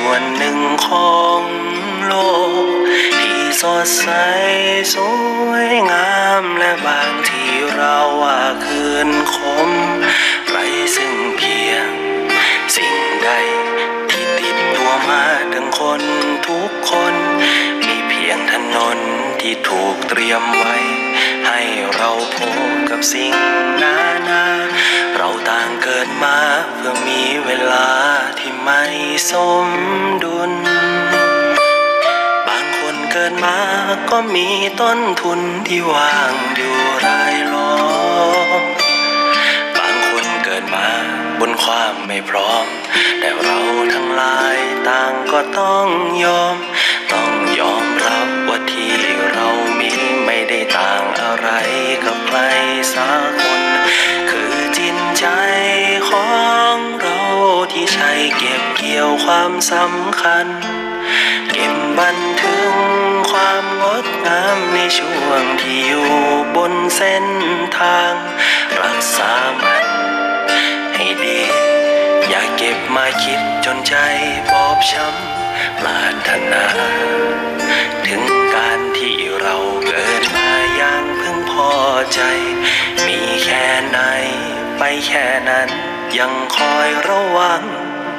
ส่วนหนึ่งของโลกที่สดใสสวยงามและบางทีเราว่าคืนคมไร้ซึ่งเพียงสิ่งใดที่ติดตัวมาถึงคนทุกคนมีเพียงถนนที่ถูกเตรียมไว้ให้เราพบกับสิ่งนานาเราต่างเกิดมาเพื่อมีเวลาที่ไม่สมดุลบางคนเกิดมาก็มีต้นทุนที่ว่างอยู่รายล้อมบางคนเกิดมาบนความไม่พร้อมแต่เราทั้งหลายต่างก็ต้องยอมรับว่าที่เรามีไม่ได้ต่างอะไรกับใครสักคนคือจิตใจของเราที่ใช้เก็บเกี่ยวความสำคัญเก็บบันทึกความงดงามในช่วงที่อยู่บนเส้นทางรักษามันให้ดีอย่าเก็บมาคิดจนใจบอบช้ำปรารถนาถึงการที่เราเกิดมาอย่างพึงพอใจมีแค่ไหนไปแค่นั้นยังคอยระวัง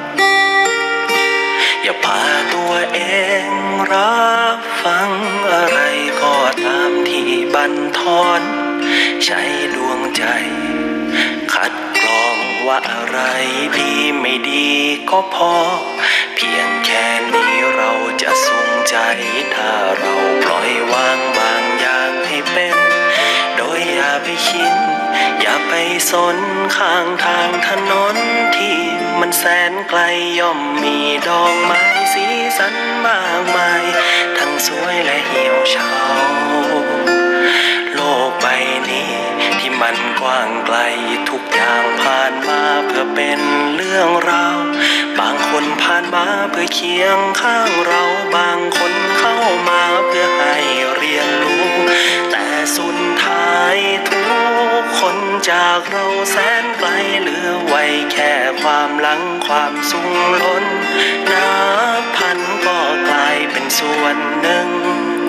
อย่าพาตัวเองรับฟังอะไรก็ตามที่บั่นทอนใช้ดวงใจคัดกรองว่าอะไรดีไม่ดีก็พอเพียงแค่นี้เราจะสุขใจถ้าเราปล่อยวางบางอย่างให้เป็นโดยอย่าไปคิดอย่าไปสนข้างทางถนนที่มันแสนไกลย่อมมีดอกไม้สีสันมากมายทั้งสวยและเหี่ยวเฉาโลกใบนี้ที่มันกว้างไกลทุกอย่างผ่านมาเพื่อเป็นเรื่องราวบางคนผ่านมาเพื่อเคียงข้างเราบางคนเข้ามาเพื่อให้เรียนรู้แต่สุดท้ายทุกคนจากเราแสนไกลเหลือไว้แค่ความหลังความสูงล้นนับพันก็กลายเป็นส่วนหนึ่ง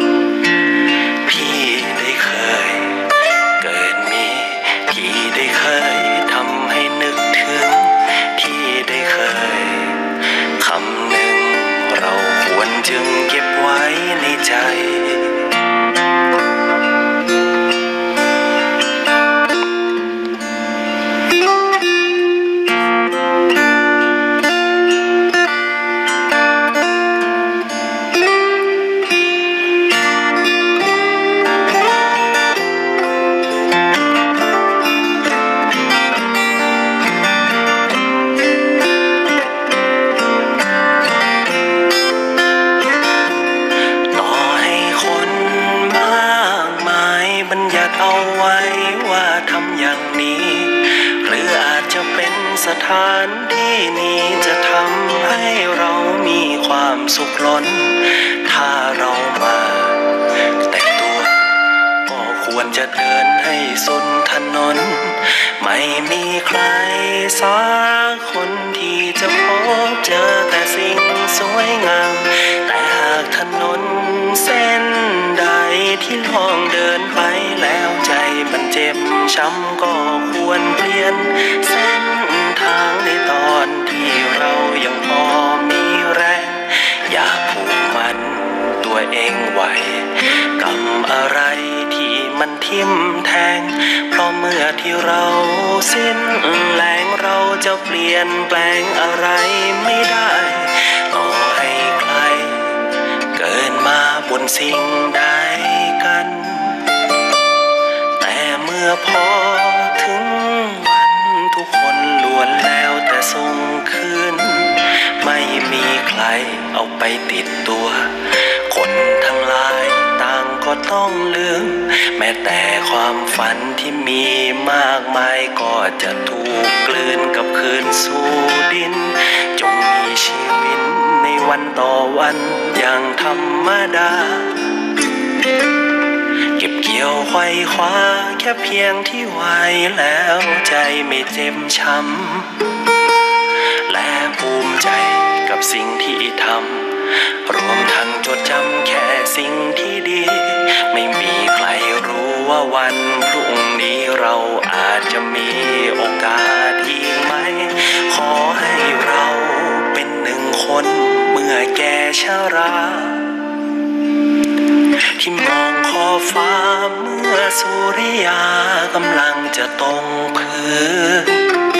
พี่ได้เคยเกิดมีพี่ได้เคยทำให้นึกถึงพี่ได้เคยคำหนึ่งเราควรจึงเก็บไว้ในใจสถานที่นี้จะทำให้เรามีความสุขล้นถ้าเรามาแต่งตัวก็ควรจะเดินให้สุดถนนไม่มีใครสักคนที่จะพบเจอแต่สิ่งสวยงามแต่หากถนนเส้นใดที่ลองเดินไปแล้วใจมันเจ็บช้ำก็ควรเปลี่ยนเส้นทางในตอนที่เรายังพอมีแรงอย่าผูกมันตัวเองไว้กับอะไรที่มันทิ่มแทงเพราะเมื่อที่เราสิ้นแรงเราจะเปลี่ยนแปลงอะไรไม่ได้ต่อให้ใครเกิดมาบนสิ่งใดกันแต่เมื่อพอถึงวันทุกคนล้วนแล้วแต่ส่งคืนไม่มีใครเอาไปติดตัวคนทั้งหลายต่างก็ต้องลืมแม้แต่ความฝันที่มีมากมายก็จะถูกกลืนกับคืนสู่ดินจงมีชีวิตในวันต่อวันอย่างธรรมดาเก็บเกี่ยวไขว่คว้าแค่เพียงที่ไหวแล้วใจไม่เจ็บช้ำและภูมิใจกับสิ่งที่ทำรวมทั้งจดจำแค่สิ่งที่ดีไม่มีใครรู้ว่าวันพรุ่งนี้เราอาจจะมีโอกาสอีกไหมขอให้เราเป็นหนึ่งคนเมื่อแก่ชราที่มองขอบฟ้าเมื่อสุริยากำลังจะตกพื้น